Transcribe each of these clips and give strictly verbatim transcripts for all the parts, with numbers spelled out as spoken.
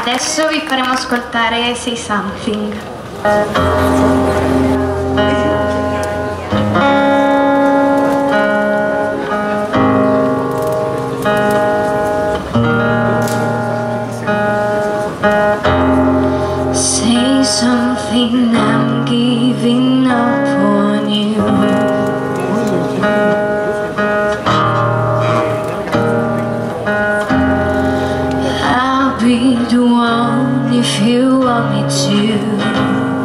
Adesso vi faremo ascoltare Say Something. Say something, I'm giving up on you. I'll be the one if you want me to.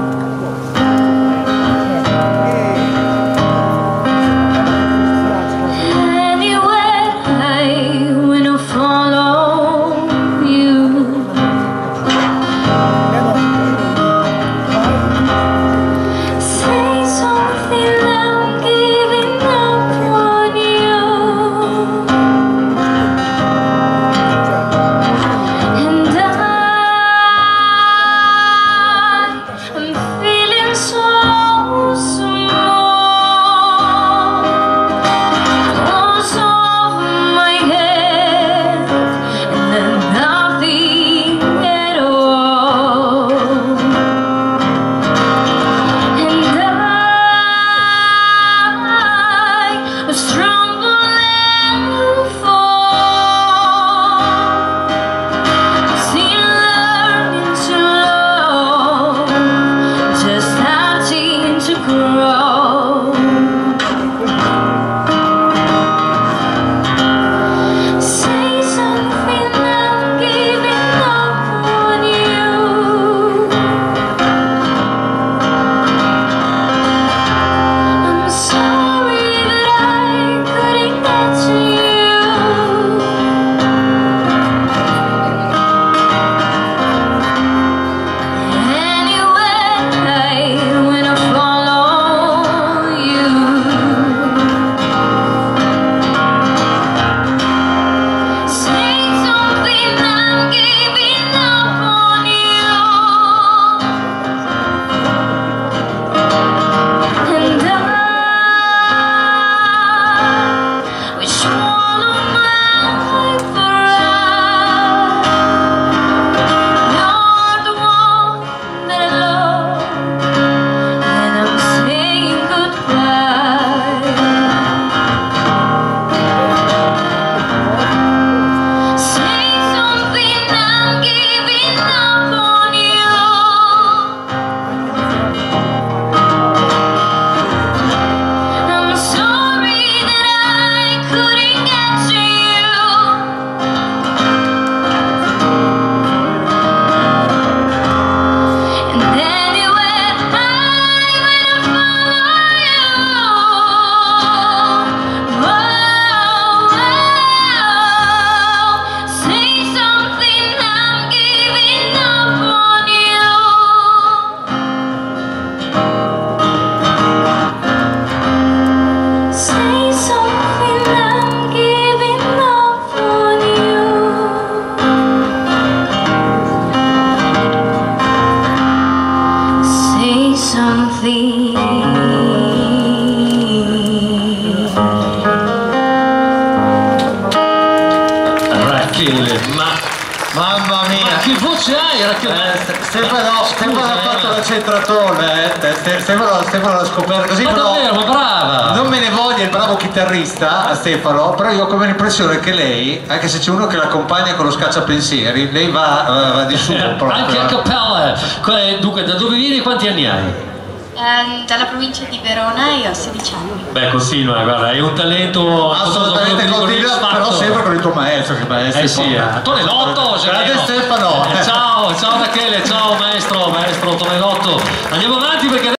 Ma mamma mia, ma che voce hai? Era che... eh, sembra no, sembra l'ha fatto la centratone, eh. Stefano, Stefano l'ha scoperto così. Ma però davvero, ma brava! Non me ne voglia il bravo chitarrista Stefano, però io ho come l'impressione che lei, anche se c'è uno che l'accompagna con lo scacciapensieri, lei va, va di su proprio. Anche a cappella. Dunque, da dove vieni e quanti anni hai? Um, dalla provincia di Verona e ho sedici anni. Beh, continua, guarda, hai un talento assolutamente continua, però sempre con il tuo maestro che maestro. Eh sì, Tonelotto, grande Stefano. Ciao, ciao Rachele, ciao maestro, maestro Tonelotto. Andiamo avanti perché